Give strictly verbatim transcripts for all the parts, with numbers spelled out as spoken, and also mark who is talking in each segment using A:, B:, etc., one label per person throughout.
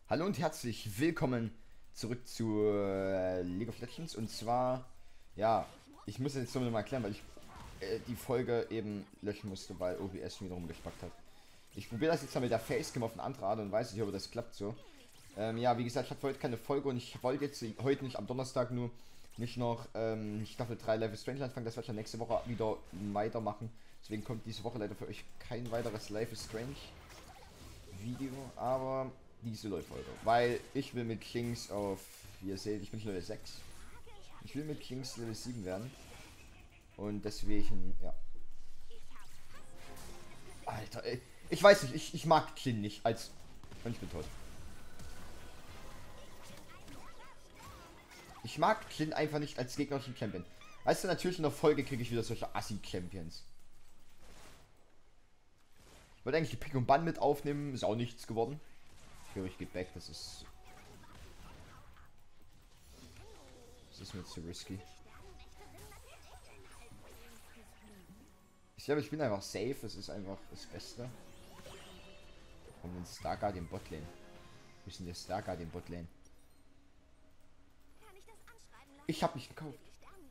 A: Hallo und herzlich willkommen zurück zu äh, League of Legends. Und zwar, ja, ich muss jetzt nochmal erklären, weil ich äh, die Folge eben löschen musste, weil O B S wiederum gespackt hat. Ich probiere das jetzt mal mit der Facecam auf eine andere Art und Weise. Ich hoffe, das klappt so. Ähm, ja, wie gesagt, ich habe heute keine Folge und ich wollte jetzt heute nicht am Donnerstag nur nicht noch ähm, Staffel drei Life is Strange anfangen. Das werde ich dann nächste Woche wieder weitermachen. Deswegen kommt diese Woche leider für euch kein weiteres Life is Strange Video, aber diese läuft heute. Weil ich will mit Kings auf, wie ihr seht, ich bin schon Level sechs. Ich will mit Kings Level sieben werden. Und deswegen, ja. Alter, ey. Ich weiß nicht, ich, ich mag Klin nicht als. Und ich bin tot. Ich mag Klin einfach nicht als gegnerischen Champion. Weißt du, natürlich in der Folge kriege ich wieder solche Assi-Champions. Ich wollte eigentlich die Pick und Ban mit aufnehmen, ist auch nichts geworden. Ich höre, ich gehe back, das ist. Das ist mir zu risky. Ich glaube, ich bin einfach safe, es ist einfach das Beste. Kommen wir in Stargard im Botlane. Wir sind der Stargard im Botlane. Ich habe nicht gekauft.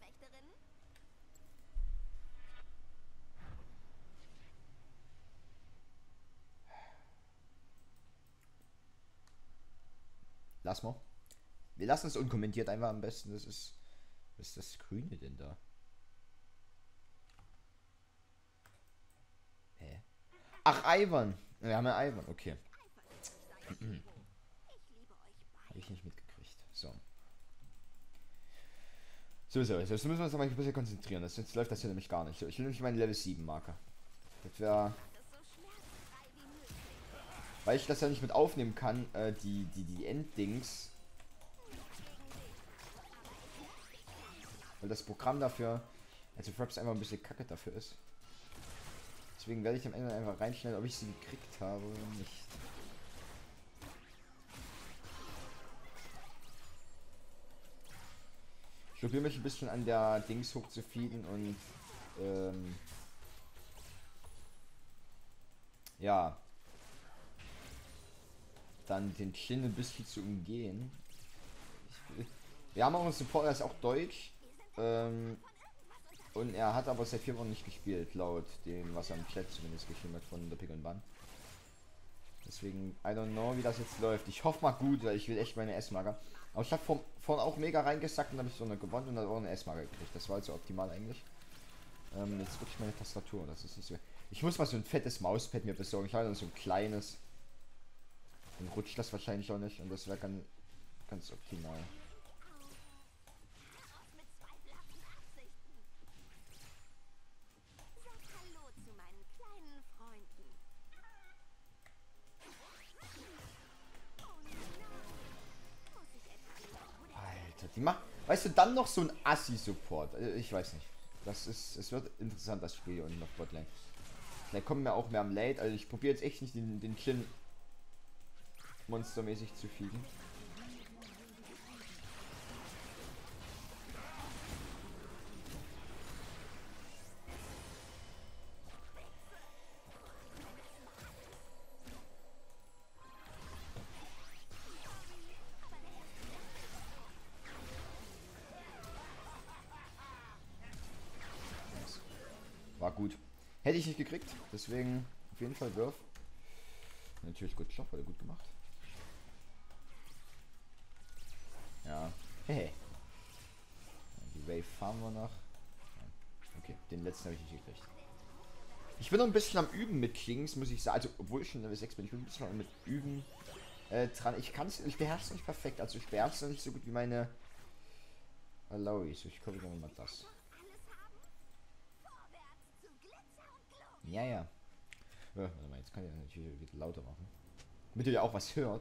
A: Lass mal. Wir lassen es unkommentiert einfach am besten. Das ist. Was ist das Grüne denn da? Hä? Ach, Ivan. Wir haben ja Ivan, okay. Habe ich nicht mitgekriegt. So. So, so, jetzt müssen wir uns aber ein bisschen konzentrieren. Das, jetzt läuft das hier nämlich gar nicht. Ich will nämlich meinen Level sieben Marker. Das wäre. Weil ich das ja nicht mit aufnehmen kann, äh, die, die, die Enddings. Weil das Programm dafür, also Fraps einfach ein bisschen kacke dafür ist. Deswegen werde ich am Ende einfach reinschneiden, ob ich sie gekriegt habe oder nicht. Ich probiere mich ein bisschen an der Dings hochzufeeden und ähm, ja, dann den Chin ein bisschen zu umgehen. Ich, wir haben auch einen Support, der ist auch deutsch. Ähm, und er hat aber seit vier Wochen nicht gespielt, laut dem, was er im Chat zumindest geschrieben hat von der Pick und Ban. Deswegen, I don't know, wie das jetzt läuft. Ich hoffe mal gut, weil ich will echt meine S-Marker. Aber ich habe vorhin vor auch mega reingesackt und habe ich so eine gewonnen und dann auch eine S-Marker gekriegt. Das war also optimal eigentlich. Ähm, jetzt wirklich meine Tastatur, das ist nicht so. Ich muss mal so ein fettes Mauspad mir besorgen. Ich habe so ein kleines. Dann rutscht das wahrscheinlich auch nicht und das wäre ganz, ganz optimal. Alter, die macht. Weißt du, dann noch so ein Assi-Support. Ich weiß nicht. Das ist. Es wird interessant, das Spiel und noch Botlane. Vielleicht kommen wir auch mehr am Late. Also ich probiere jetzt echt nicht den, den Chin monstermäßig zu fliegen. War gut. Hätte ich nicht gekriegt, deswegen auf jeden Fall Wurf. Natürlich gut Stoff, wurde gut gemacht. Ja. Hey. Die Wave fahren wir noch. Okay, den letzten habe ich nicht gekriegt. Ich bin noch ein bisschen am Üben mit Kings, muss ich sagen. Also, obwohl ich schon Level sechs bin, ich bin ein bisschen mit Üben äh, dran. Ich kann es, ich beherrsche es nicht perfekt. Also, ich beherrsche es nicht so gut wie meine Alois. Ich gucke mal das. Ja, ja. Ja, warte mal, jetzt kann ich das natürlich wieder lauter machen. Damit ihr ja auch was hört.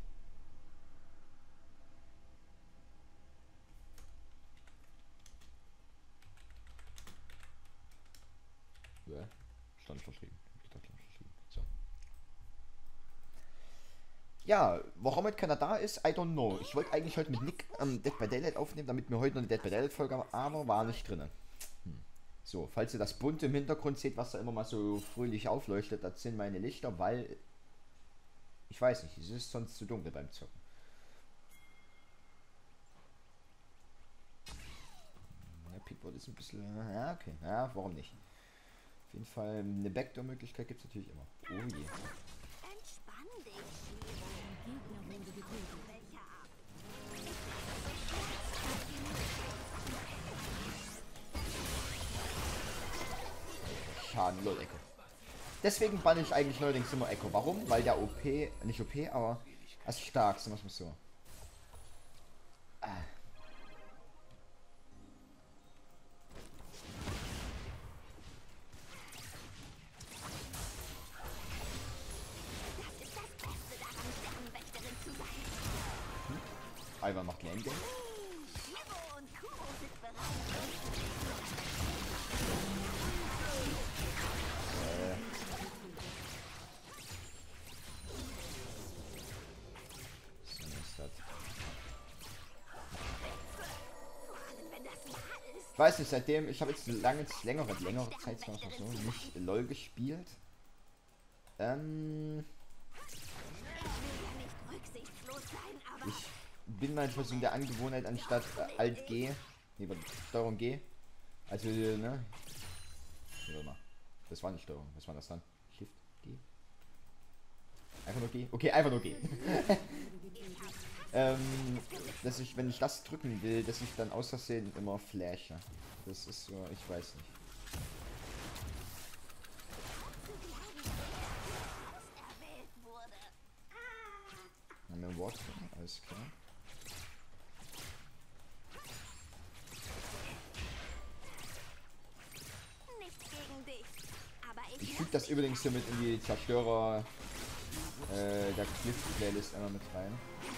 A: Ja, stand verschrieben. So. Ja, warum heute keiner da ist, I don't know. Ich wollte eigentlich heute mit Nick ähm, Dead by Daylight aufnehmen, damit wir heute noch eine Dead by Daylight Folge haben, aber war nicht drin. Hm. So, falls ihr das bunte im Hintergrund seht, was da immer mal so fröhlich aufleuchtet, das sind meine Lichter, weil Ich weiß nicht, es ist sonst zu dunkel beim Zocken. Der Pickboard ist ein bisschen... Ja, okay. Ja, warum nicht? Auf jeden Fall eine Backdoor-Möglichkeit gibt es natürlich immer. Oh je.
B: Entspann dich.
A: Schaden, lol, Echo. Deswegen banne ich eigentlich neuerdings immer Echo. Warum? Weil der O P, nicht O P, aber als stark, sagen wir es mal so. Ah. Alba macht Lane Game. Äh. So ist das. Ich weiß nicht, seitdem, ich habe jetzt lange, längere, längere Zeit so, nicht LOL gespielt. Ähm. Ich bin manchmal so in der Angewohnheit, anstatt äh, Alt G, nee, Steuerung G, also, ne, warte mal, das war nicht Steuerung, was war das dann? Shift G? Einfach nur G? Okay, einfach nur G. ähm, dass ich, wenn ich das drücken will, dass ich dann aus Versehen immer flashe. Das ist so, ich weiß nicht. Haben wir ein Wort? Alles klar. Ich füge das übrigens hier mit in die Zerstörer äh, der Cliff-Playlist einmal mit rein.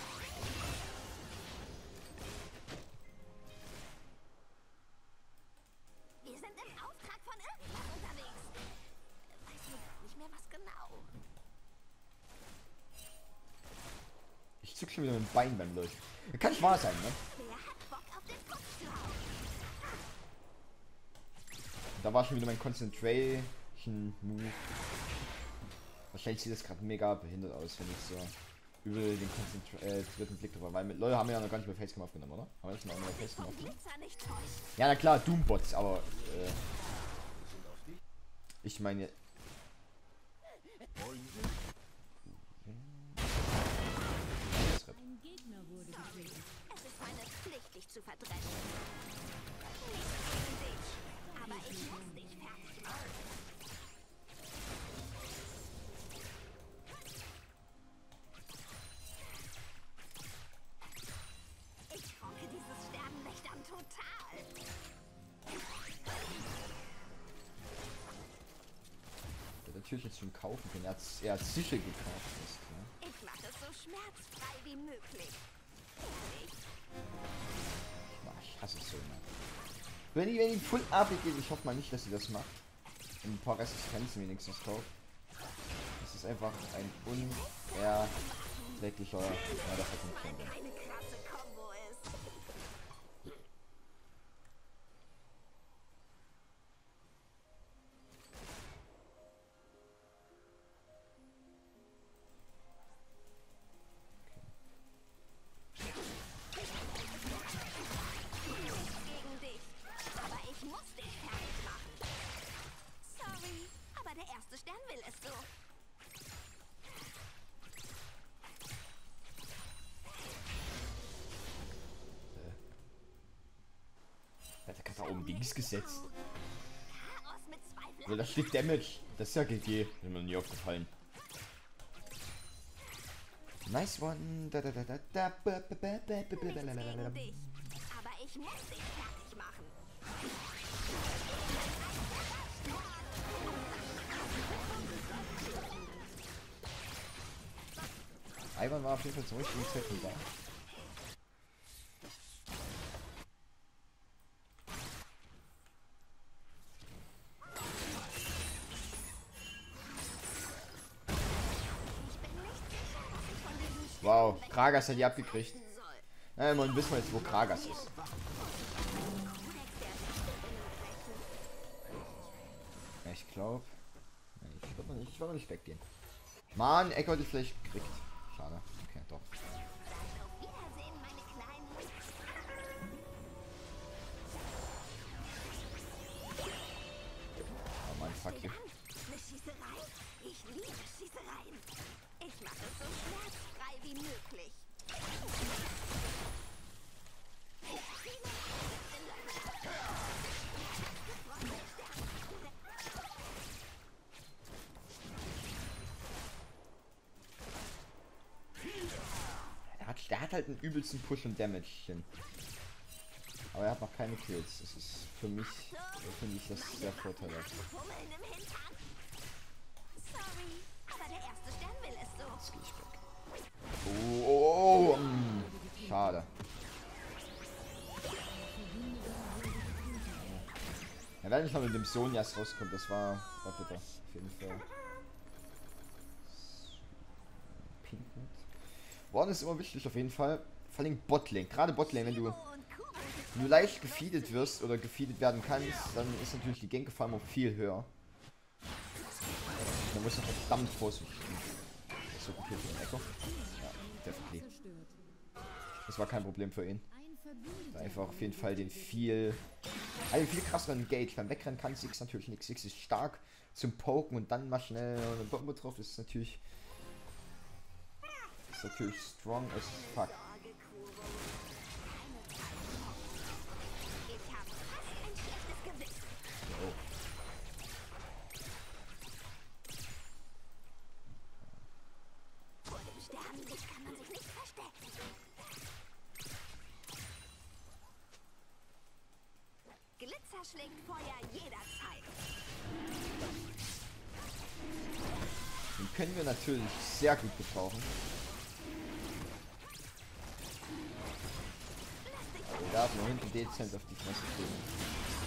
B: Wir sind im Auftrag von irgendwas unterwegs. Weiß mir nicht mehr was genau.
A: Ich zück schon wieder mit dem Bein beim Läufen. Kann nicht wahr sein, ne?
B: Wer hat Bock auf den Push drauf?
A: Da war schon wieder mein Concentration Move. Wahrscheinlich sieht das gerade mega behindert aus, wenn ich so übel den konzentrierten Blick drüber. Weil mit LOL haben wir ja noch gar nicht mehr Facecam aufgenommen, oder? Haben wir schon mal über Facecam aufgenommen? Ja, na klar, Doombots, aber äh, ich meine.
B: Ein Gegner wurde getötet. Es ist meine Pflicht, dich zu verdreschen. Nicht gegen dich, aber ich muss dich fertig machen. Ich hoffe, dieses Sternenlichtern total.
A: Der natürlich jetzt schon kaufen können. Er hat er hat sicher gekauft. Ist klar.
B: Ich mache es so schmerzfrei wie möglich. Ehrlich.
A: Ach, ich hasse es so immer. Wenn die, wenn die Full A P geht, ich hoffe mal nicht, dass sie das macht. Und ein paar Resistenzen wenigstens kauft. Das ist einfach ein unerträglicher Motherfucking Champion.
B: Eine krasse Kombo ist. Gegen dich, aber ich muss dich fertig machen. Sorry, aber der erste Stern will es so.
A: Er hat gerade da oben links gesetzt.
B: Chaos mit zwei
A: Weil da steht Damage. Das ist ja G G. Ist mir nie aufgefallen. Nice one. Da, da, da, da, da, ba, ba, ba, ba, ba, ba,
B: Nichts
A: ba, la, la, la, la.
B: gegen dich, aber ich muss dich fertig machen.
A: Ivan war auf jeden Fall zum richtigen Zeitpunkt da. Wow, Kragas hat die abgekriegt. Na, man wissen wir jetzt, wo Kragas ist. Ja, ich glaube. Ich würde noch nicht, ich würd noch nicht weggehen. Mann, Echo die vielleicht kriegt. Schade. Okay, doch.
B: Auf Wiedersehen, meine Kleinen.
A: Oh Mann, fuck you.
B: Eine Schießerei? Ich liebe Schießereien. Ich mache es so schmerzfrei wie möglich.
A: Der hat, der hat halt einen übelsten Push und Damage hin. Aber er hat noch keine Kills. Das ist für mich, finde ich, das sehr vorteilhaft.
B: Hummeln im Hintern. Sorry, aber der erste Stern will es so.
A: Jetzt gehe ich weg. Oh, oh, oh, mm, schade. Ja, wenn ich mal mit dem Sonias rauskommt, das war, war bitter. Auf jeden Fall. Pinknet. Warden ist immer wichtig auf jeden Fall. Vor allem Botlane. Gerade Botlane, wenn du, wenn du leicht gefeedet wirst oder gefeedet werden kannst, dann ist natürlich die Gank-Gefahr immer viel höher. Man muss man verdammt vorsichtig sein. Das ist so gut hier für den Echo. Ja, definitely. Das war kein Problem für ihn. Einfach auf jeden Fall den viel, einen viel krasseren Engage. Beim Wegrennen kann Six natürlich nichts. Six ist stark zum Poken und dann mal schnell eine Bombe drauf. Das ist natürlich, ist natürlich strong as fuck.
B: Ich habe fast ein schlechtes Gewissen.
A: Oh.
B: Vor dem Sternenlicht kann man sich nicht verstecken. Glitzer schlägt Feuer jederzeit.
A: Den können wir natürlich sehr gut gebrauchen. Aber wir darf nur hinten dezent auf die Fresse kriegen.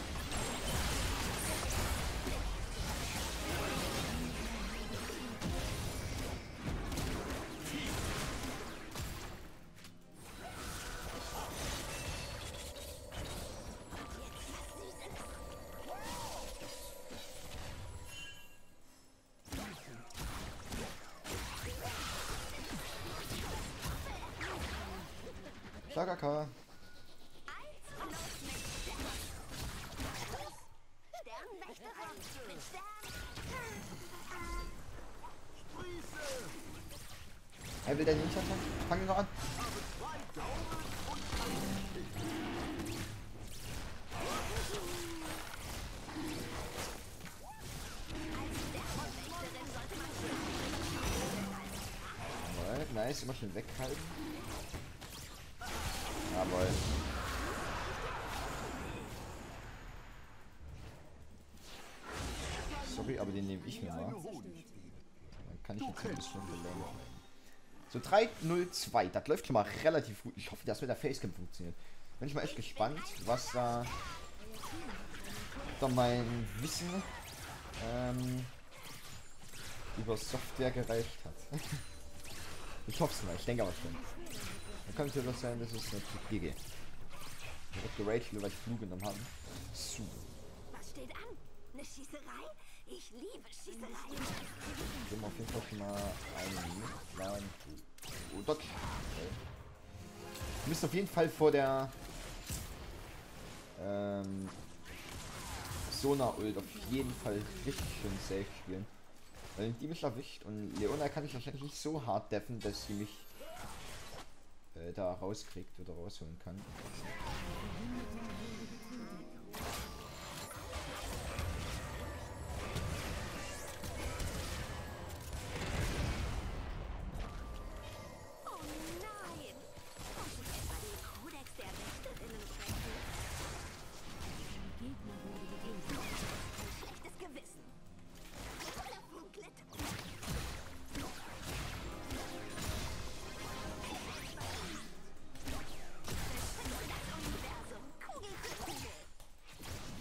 A: Shagaka.
B: Sternwächterin mit Stern.
A: Er will den Ninja fangen. Fangen wir noch an. Alright, nice, immer schön weghalten. Jawohl. Sorry, aber den nehme ich mir mal. Dann kann ich jetzt ein bisschen belohnen. So, drei null zwei. Das läuft schon mal relativ gut. Ich hoffe, dass mit der Facecam funktioniert. Bin ich mal echt gespannt, was da, da mein Wissen ähm, über Software gereicht hat. Ich hoffe es mal, ich denke aber schon. Dann könnte das sein, dass es eine G G. Direkt geraged, weil ich Flug genommen habe. So.
B: Was steht an? Eine Schießerei? Ich liebe Schießereien.
A: Gehen wir auf jeden Fall schon mal einen mitladen. Oh, Dodge. Okay. Wir müssen auf jeden Fall vor der ähm, Sona-Ult auf jeden Fall richtig schön safe spielen. Weil die mich erwischt und Leona kann ich wahrscheinlich nicht so hart deffen, dass sie mich äh, da rauskriegt oder rausholen kann.
B: Oh nein! Muss ich etwa den Kodex der Wächterinnen brechen? Ein schlechtes Gewissen. Funklet. Das Universum, Kugel für Kugel.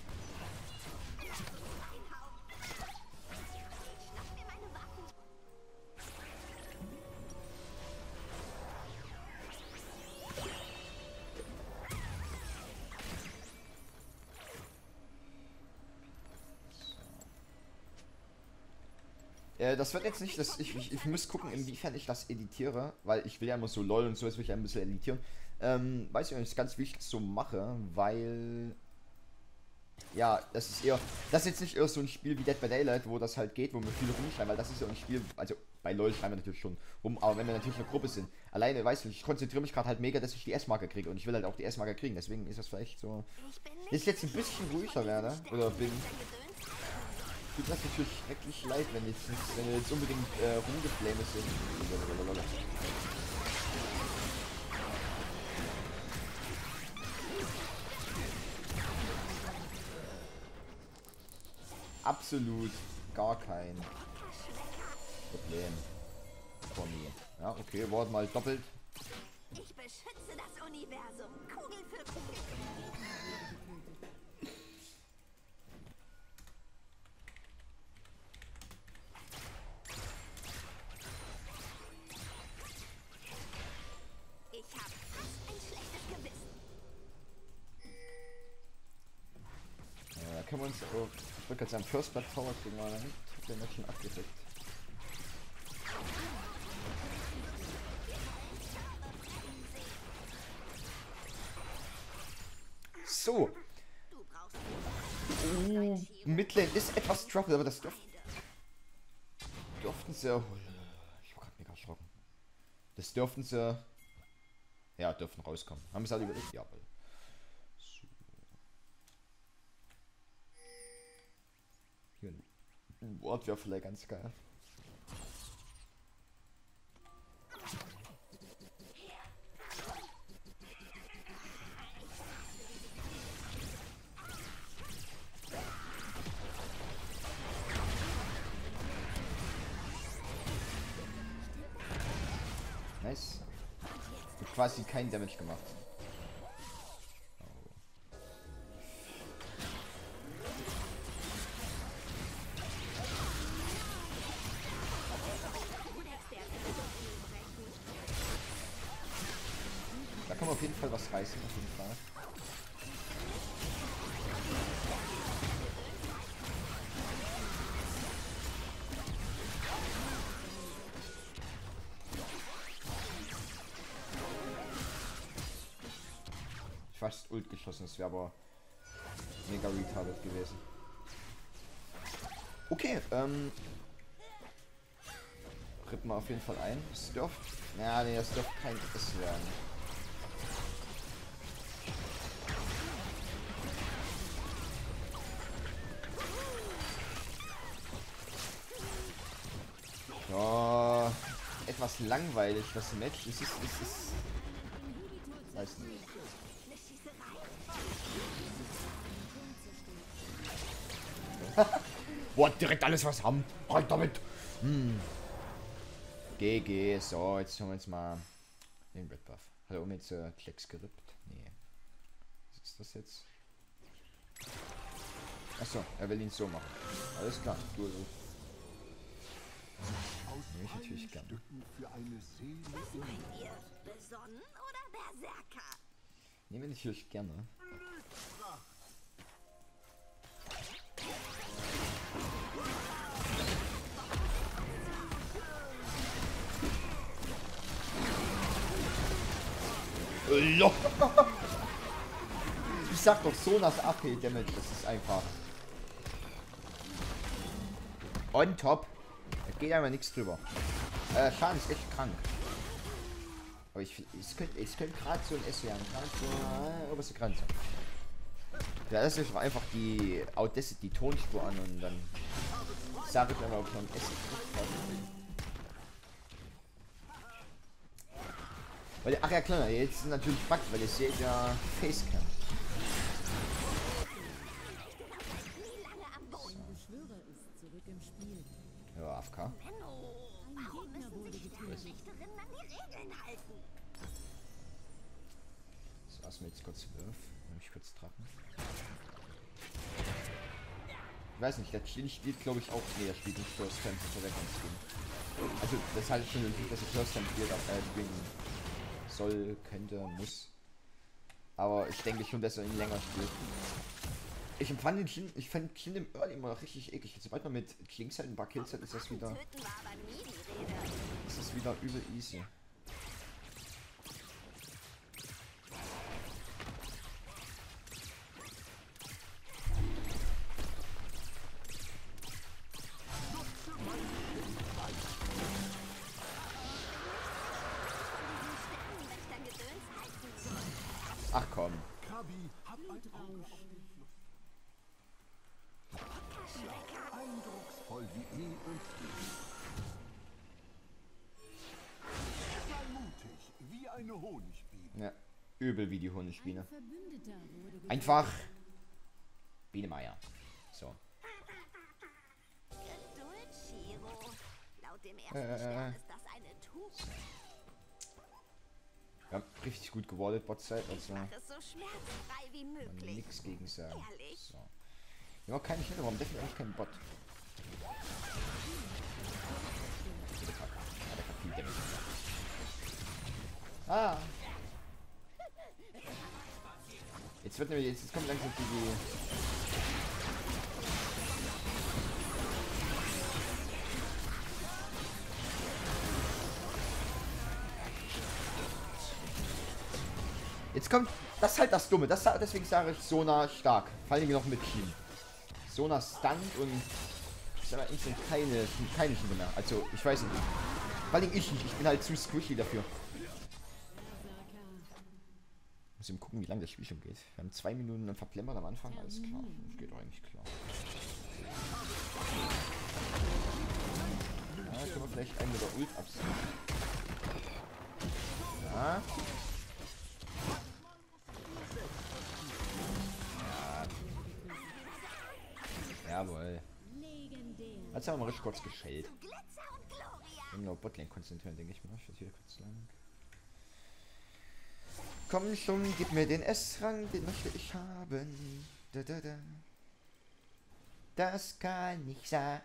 A: Äh, das wird jetzt nicht, das, ich, ich, ich muss gucken, inwiefern ich das editiere, weil ich will ja immer so LOL und so, jetzt will ich ja ein bisschen editieren. Ähm, weiß ich nicht ganz, wie ich das so mache, weil... Ja, das ist eher, das ist jetzt nicht eher so ein Spiel wie Dead by Daylight, wo das halt geht, wo wir viele rumschreiben, weil das ist ja ein Spiel, also bei LOL schreiben wir natürlich schon rum, aber wenn wir natürlich eine Gruppe sind, alleine, weißt du, ich konzentriere mich gerade halt mega, dass ich die S-Marke kriege und ich will halt auch die S-Marke kriegen, deswegen ist das vielleicht so, dass ich jetzt ein bisschen ruhiger werde, oder bin, tut das natürlich schrecklich leid, wenn jetzt, nicht, wenn wir jetzt unbedingt äh, rumgeflamed sind. Absolut gar kein Problem. Tommy. Ja, okay, Wort mal doppelt.
B: Ich beschütze das Universum. Kugel für Kugel. Ich habe fast ein schlechtes Gewissen.
A: Ja, da können wir uns auch. Ich würde gerade sagen, First Blood Tower kriegen wir nicht. Den hat schon abgedeckt. So. Oh, Midlane ist etwas trouble, aber das dürf dürften sie. Oh, ich war gerade mega erschrocken. Das dürften sie. Ja, dürfen rauskommen. Haben sie alle überlegt? Ja, aber. So. Hier ein Wort wäre vielleicht ganz geil. Nice. Hat quasi kein Damage gemacht. Oh. Da kann man auf jeden Fall was reißen, auf jeden Fall. Fast Ult geschossen, das wäre aber mega retarded gewesen. Okay, ähm. Rippen wir auf jeden Fall ein. Es dürfte. Ja, nee, das dürfte kein S werden. Ja, etwas langweilig, das Match. Es ist, es ist. Weiß nicht. Boah, direkt alles was haben. Rein damit. Hm. G G. So, jetzt haben wir jetzt mal den Red Buff. Hat er um jetzt äh, Klecks gerippt? Nee. Was ist das jetzt? Achso, er will ihn so machen. Alles klar. Du, du. Nee, ich natürlich gerne.
B: Was meint ihr? Besonnen oder Berserker?
A: Nehmen wir natürlich gerne. Ich sag doch so nach A P Damage, das ist einfach on top. Da geht einfach nichts drüber. Äh, Schaden ist echt krank. Aber ich es könnte es könnte gerade so ein S werden. Gerade so äh, oberste Grenze. Ja, das ist einfach die Audacity Tonspur an und dann sage ich einfach, ob ich noch ein S habe. Weil, ach ja klar, jetzt ist natürlich Fakt, weil ihr seht ja Facecam. Ja, A F K.
B: Warum müssen sich Sternrichterinnen an die Regeln halten?
A: So, lassen wir jetzt kurz Wirf. Nämlich kurz Drachen. Ich weiß nicht, der spielt glaube ich auch. Nee, der spielt nicht First Time für Reckon. Also, das halte ich schon nicht, dass er First Time spielt, aber er spielen soll, könnte, muss. Aber ich denke schon, dass er ihn länger spielt. Ich empfand den Shin, ich fand Shin im Early immer richtig eklig. Sobald man mit Jinx halt ein paar Kills hat, ist das wieder,
B: Töten war aber nie die Rede.
A: ist das wieder übel easy.
B: Sternenwächter-Gedöns halten soll.
A: Ach komm.
C: Kabi, hab ein Auge auf den Fluss. Eindrucksvoll wie eh und je. Sei mutig, wie eine Honigbiene.
A: Ja, übel wie die Honigbiene.
D: Ein Verbündeter wurde getötet.
A: Einfach Bienemeier. So.
B: Geduld, Shiro. Laut dem ersten
A: Äh.
B: Stern ist das eine Tugend.
A: Wir haben richtig gut gewaldet, Botzeit, also
B: Mach es so schmerzfrei wie möglich.
A: nichts gegen sagen.
B: Ehrlich?
A: So. Wir haben keine Schnitte, warum definitiv eigentlich keinen Bot? Der Kacke. Ja, der hat viel Damage gemacht. Ah! Jetzt wird nämlich, jetzt, jetzt kommt langsam die, die Jetzt kommt, das ist halt das Dumme, das, deswegen sage ich Sona stark, vor allem noch mit Team. Sona Stunt und ist aber eigentlich keine, keine Schiene mehr, also ich weiß nicht. Vor allem ich nicht, ich bin halt zu squishy dafür. Muss eben gucken, wie lange das Spiel schon geht. Wir haben zwei Minuten verplempert am Anfang, alles klar, das geht doch eigentlich klar. Ja, können wir vielleicht einen mit der Ult absetzen. Ja. Jawohl. Jetzt haben wir mal richtig kurz geschellt.
B: Glitzer und Gloria.
A: Wir noch Botlane konzentrieren, denke ich mal. Ich werde hier kurz lang. Komm schon, gib mir den S-Rang, den möchte ich haben. Da, da, da. Das kann nicht sein.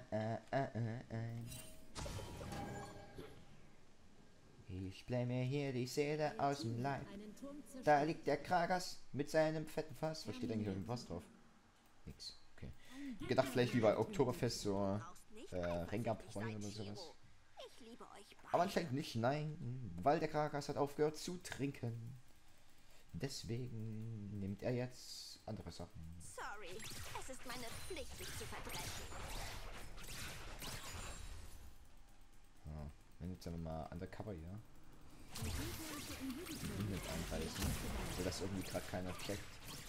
A: Ich blei mir hier die Seele aus dem Leib.
D: Einen Turm zerstört.
A: Da liegt der Kragas mit seinem fetten Fass. Was steht eigentlich irgendwas drauf? Nix. Okay. Ich gedacht vielleicht wie bei Oktoberfest so
B: Brauchst nicht
A: äh,
B: eifersüchtig
A: Rengabräu
B: sein,
A: oder sowas.
B: Shiro. Ich liebe euch beide.
A: Aber anscheinend nicht, nein. Weil der Kragas hat aufgehört zu trinken. Deswegen nimmt er jetzt andere Sachen.
B: Sorry, es ist meine Pflicht, dich zu verdreschen.
A: Ja, wenn jetzt sagen wir mal Undercover hier. Und mit einreißen. So dass irgendwie gerade keiner checkt.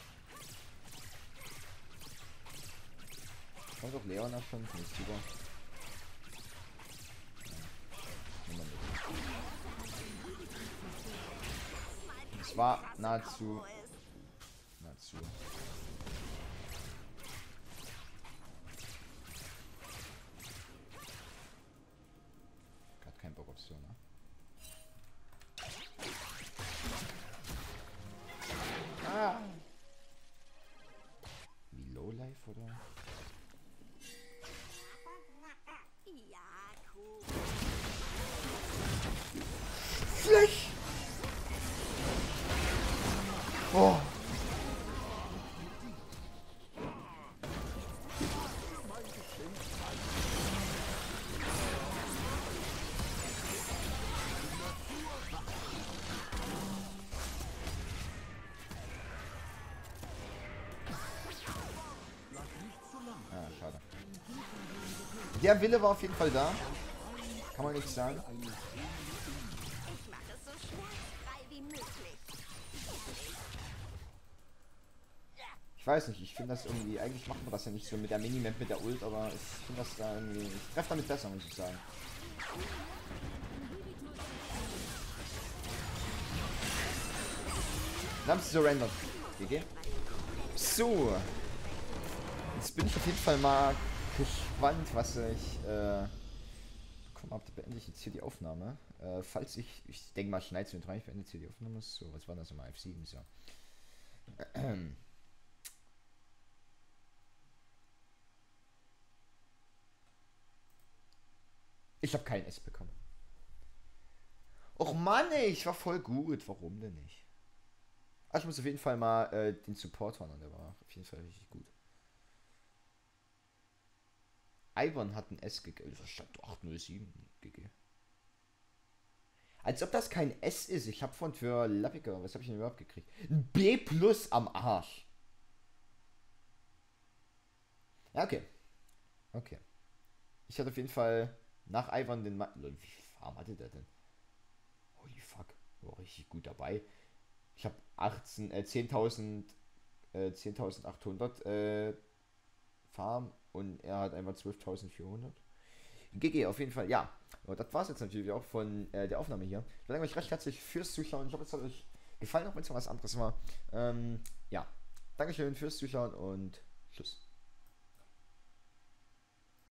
A: Kommt doch Leona schon, finde ich super. Ja. Nehmen wir mit. Es war nahezu. Nahezu. Gerade kein Bock auf so, ne? Ah. Wie Lowlife oder?
B: Ja, cool.
A: Flash! Oh. Ah, schade. Der Wille war auf jeden Fall da. Kann man nichts sagen.
B: Ich mache es so schmerzfrei wie möglich.
A: Ich weiß nicht, ich finde das irgendwie, eigentlich macht man das ja nicht so mit der Minimap mit der Ult, aber ich finde das da irgendwie, ich treffe damit besser, muss ich sagen. Wir haben es surrendered. G G. So. Jetzt bin ich auf jeden Fall mal gespannt, was ich äh, bekommen habe. Beende ich jetzt hier die Aufnahme. Äh, falls ich, ich denke mal, schneid's mit rein, ich beende jetzt hier die Aufnahme. So, was war das immer? F sieben, so. Ich habe kein S bekommen. Och Mann, ey, ich war voll gut. Warum denn nicht? Ah, ich muss auf jeden Fall mal äh, den Support fahren, der war auf jeden Fall richtig gut. Ivan hat ein S gegeben. Das stand acht null sieben G G. Als ob das kein S ist. Ich habe von für Lappiger, was habe ich denn überhaupt gekriegt? Ein B plus am Arsch. Ja, okay. Okay. Ich hatte auf jeden Fall nach Ivan den... Ma Wie viel Farm hatte der denn? Holy fuck. War richtig gut dabei. Ich habe achtzehn, äh, zehntausend, äh, zehntausendachthundert äh, Farm und er hat einfach zwölftausendvierhundert. G G, auf jeden Fall, ja. Und das war es jetzt natürlich auch von äh, der Aufnahme hier. Ich bedanke mich recht herzlich fürs Zuschauen. Ich hoffe, es hat euch gefallen, auch wenn es mal was anderes war. Ähm, ja, Dankeschön fürs Zuschauen und tschüss.